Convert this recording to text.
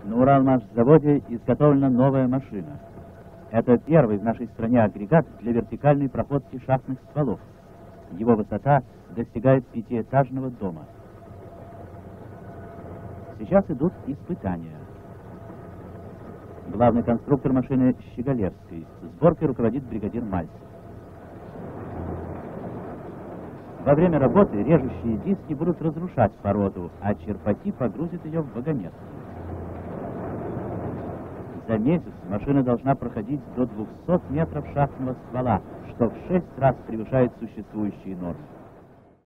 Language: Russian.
На Уралмашзаводе изготовлена новая машина. Это первый в нашей стране агрегат для вертикальной проходки шахтных стволов. Его высота достигает пятиэтажного дома. Сейчас идут испытания. Главный конструктор машины Щеголевский. Сборкой руководит бригадир Мальцев. Во время работы режущие диски будут разрушать породу, а черпаки погрузят ее в вагонетки. За месяц машина должна проходить до 200 метров шахтного ствола, что в 6 раз превышает существующие нормы.